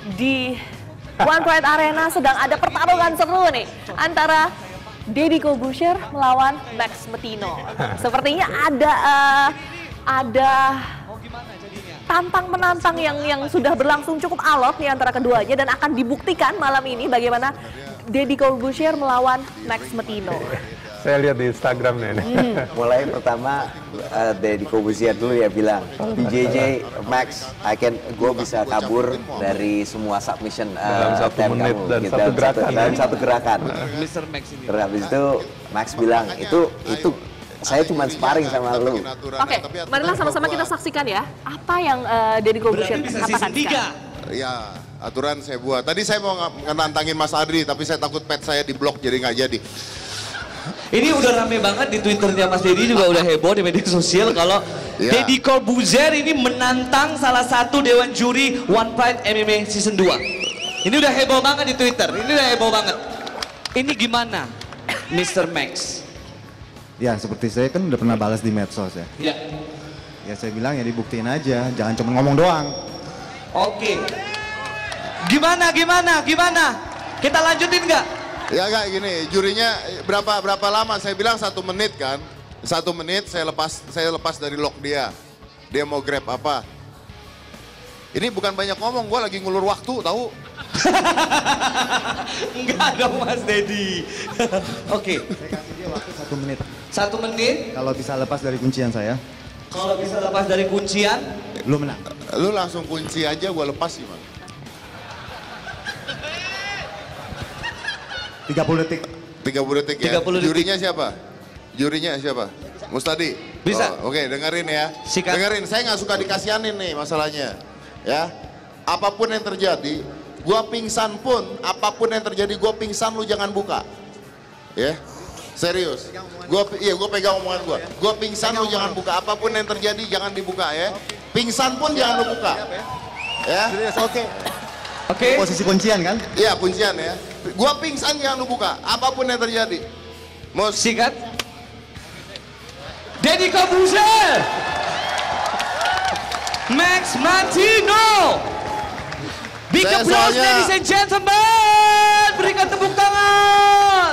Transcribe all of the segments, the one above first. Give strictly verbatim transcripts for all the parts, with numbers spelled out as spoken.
di One Pride Arena sedang ada pertarungan seru nih antara Deddy Corbuzier melawan Max Metino. Sepertinya ada uh, ada tantang menantang yang yang sudah berlangsung cukup alot nih antara keduanya dan akan dibuktikan malam ini bagaimana Deddy Corbuzier melawan Max Metino. Saya lihat di Instagramnya nih. Hmm. Mulai pertama uh, Deddy Corbuzier dulu ya bilang, B J J Max, I can, gue bisa kabur dari semua submission uh, dalam satu menit kamu, dan gitu, satu gerakan. Satu, dalam satu gerakan. Mister Max ini. Terus habis itu Max bilang, itu itu saya cuma sparring sama lu. Oke, okay, marilah sama-sama kita saksikan ya apa yang uh, Deddy Corbuzier katakan sekarang. Ya, aturan saya buat. Tadi saya mau nantangin Mas Adri, tapi saya takut pet saya diblok jadi nggak jadi. Ini udah rame banget di Twitternya Mas Deddy, juga udah heboh di media sosial kalau ya. Deddy Corbuzier ini menantang salah satu dewan juri One Pride M M A Season dua. Ini udah heboh banget di Twitter, ini udah heboh banget. Ini gimana, Mister Max? Ya, seperti saya kan udah pernah balas di medsos ya. Ya. Ya saya bilang ya dibuktiin aja, jangan cuma ngomong doang. Oke. Gimana, gimana, gimana? Kita lanjutin nggak? Ya kayak gini, jurinya berapa berapa lama? Saya bilang satu menit kan, satu menit saya lepas saya lepas dari lock dia. Dia mau grab apa? Ini bukan banyak ngomong, gue lagi ngulur waktu, tahu? Enggak dong Mas Deddy. Oke. Saya kasih dia waktu satu menit. Satu menit. Kalau bisa lepas dari kuncian saya. Kalau bisa lepas dari kuncian, lu menang. Lu langsung kunci aja, gue lepas gimana? tiga puluh detik. tiga puluh detik ya. tiga puluh detik. Jurinya siapa? Jurinya siapa? Mustadi? Bisa. Oh, Oke, okay, dengerin ya. Sikat. Dengerin, saya nggak suka dikasihanin nih masalahnya. Ya, apapun yang terjadi, gua pingsan pun, apapun yang terjadi gua pingsan, lu jangan buka. Ya, serius. Gua, iya, gua pegang omongan gua. Gua pingsan, lu jangan buka. Apapun yang terjadi jangan dibuka ya. Pingsan pun jangan lu buka. Ya. Oke. Oke. Posisi kuncian kan? Iya, kuncian ya. Gua pingsan jangan lu buka. Apapun yang terjadi. Mus. Sikat. Deddy Corbuzier, Max Metino. Big Saya applause soalnya- ladies and gentlemen. Berikan tepuk tangan.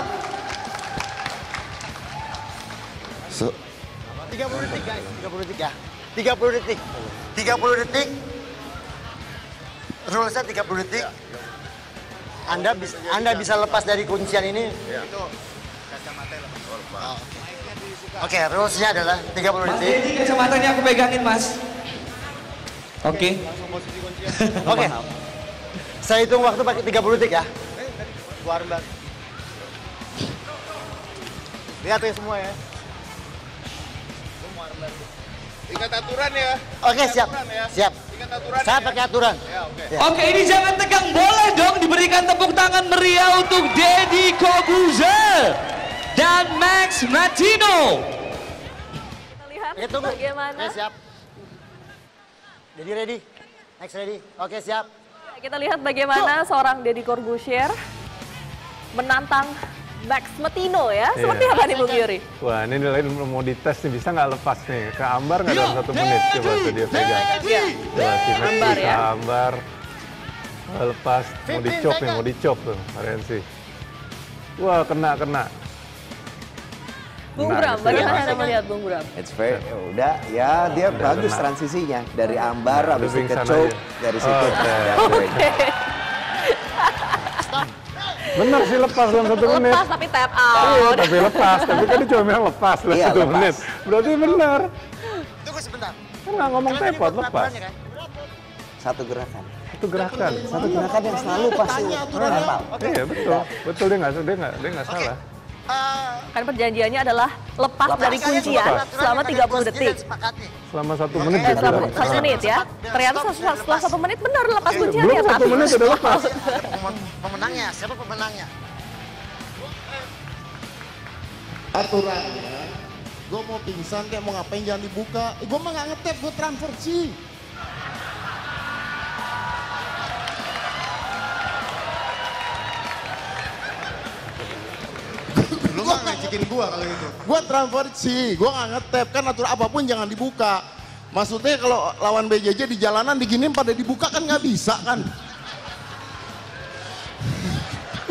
So, tiga puluh detik guys, tiga puluh detik ya. tiga puluh detik. tiga puluh detik. Rulesnya tiga puluh detik. Anda bisa Anda bisa lepas dari kuncian ini. Itu kacamata lepas. Oke, rulesnya adalah tiga puluh Mas detik. Deddy kacamatanya aku pegangin Mas. Oke. Oke. Saya hitung waktu pakai tiga puluh detik ya. Keluarin bang. Lihat ya semua ya. ingat aturan ya. Oke, siap. Ya. Siap. Ingat aturan. Saya ya. pakai aturan. Ya, oke. Ya. Oke, ini jangan tegang, boleh dong diberikan tepuk tangan meriah untuk Deddy Corbuzier dan Max Metino. Kita lihat Oke, tunggu. bagaimana. Oke, siap. Jadi ready? Next ready? Oke, siap. Kita lihat bagaimana seorang Deddy Corbuzier menantang Max Metino ya. Seperti Iya. apa nih Bung Yuri? Wah, ini nilai mau dites nih, bisa nggak lepas nih? Ke Ambar nggak dalam satu menit? Coba tuh dia pegang. Iya. Coba sini, Ambar ke ya. Ambar. Oh, lepas, mau dicop nih, mau dicop tuh, Marensi. Wah, kena, kena. Bung Nah, Bram, itu bagaimana ya. Anda melihat Bung Bram? It's very, ya udah, ya dia Udah bagus kena. transisinya. Dari ambar, Nah, habis udah itu ke pingsan choke, aja. dari Oh, situ. oke. Ya, Oke. Bener sih lepas dalam satu menit. Lepas tapi tap Iya, out. tapi lepas. Tapi kan dia cuma bilang lepas dalam Iya, satu lepas. menit. Berarti benar. Tunggu sebentar. Kan nggak ngomong Kalian tepot, ikut lepas. peraturannya, kan? Satu gerakan. Itu gerakan. Satu gerakan yang selalu pasti mental. Iya, betul. Betul, dia nggak dia nggak dia nggak salah. Eh, Kan perjanjiannya adalah lepas Lepas. dari kuncian Lepas. selama tiga puluh detik. Sepakati. Selama satu menit Eh, dia selama bilang. satu menit ya. Ternyata setelah, setelah satu menit benar lepas kuncian Belum ya. satu tapi- menit udah lepas. Pem- Pemenangnya, siapa pemenangnya? Aturannya, gue mau pingsan kayak mau ngapain jangan dibuka. Eh, gue mah nggak ngetep, gue transfer sih. Lu nggak ngecekin gua kalau itu. Gue transfer sih, gue nggak ngetep kan aturan apapun jangan dibuka. Maksudnya kalau lawan B J J di jalanan diginin pada dibuka kan nggak bisa kan?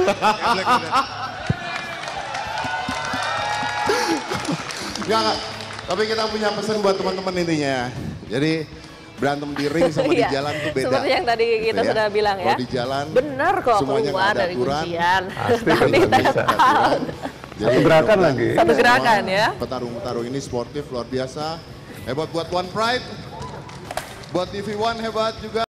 Enggak, enggak. Tapi kita punya pesan buat teman-teman intinya. Jadi berantem di ring sama di jalan tuh beda. Seperti yang tadi kita Gitu ya. sudah bilang ya. Kalau di jalan, bener kok semuanya keluar nggak ada dari aturan. kuncian. Pasti Tapi nggak bisa. tetap. Satu gerakan lagi. Satu gerakan ya. Petarung-petarung ini sportif luar biasa. Hebat buat One Pride. Buat T V One hebat juga.